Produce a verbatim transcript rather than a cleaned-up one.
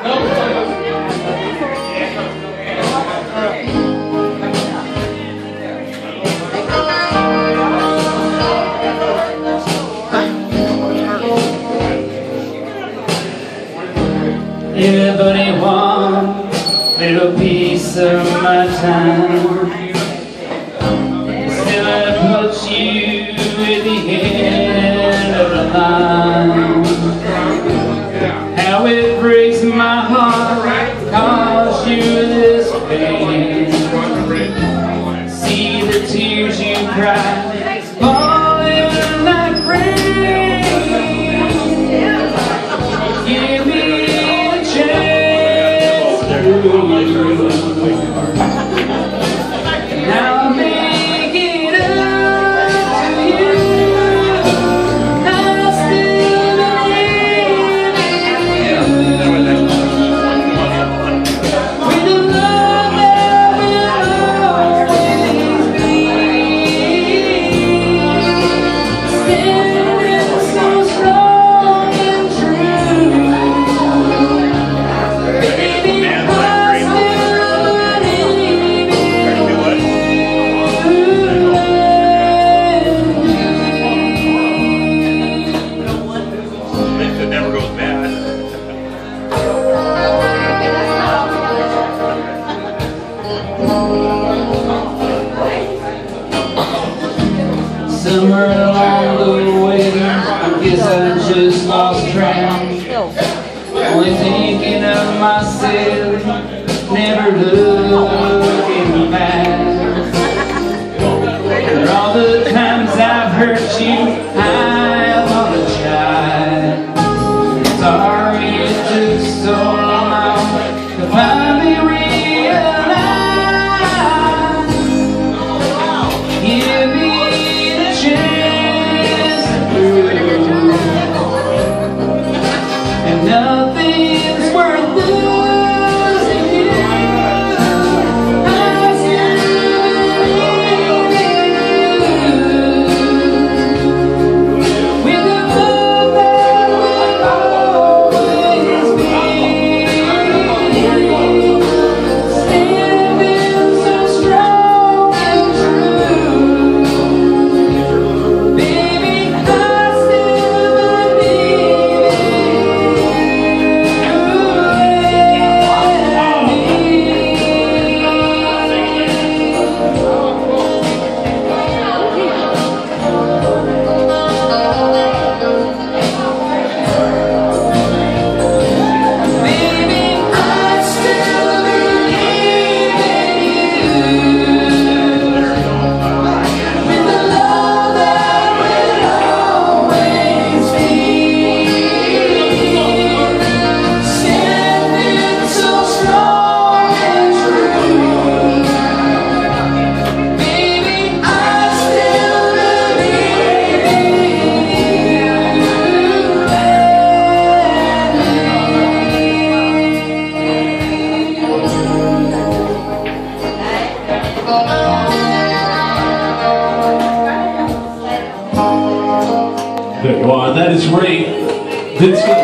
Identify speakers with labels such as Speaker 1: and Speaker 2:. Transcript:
Speaker 1: Everybody wants a little piece of my time. Still I put you at the end of the line. How it breaks my heart to cause you this pain. See the tears you cry falling like rain. Give me a chance to now I'll make it up to you. I still believe in you. With a love that will always be. Standing so strong and true. Baby, I still believe in you.
Speaker 2: It never goes bad.
Speaker 1: Somewhere along the way, I guess I just lost track. Only thinking of myself, never looking back. For all the times I've hurt you, I apologize. Sorry it took so long to finally realize. Give me the chance to prove, and nothing's worth losing you. I still believe in you. With a love that will always be. Standing so strong and true. Baby, I still believe
Speaker 3: Wow, that is great. Vince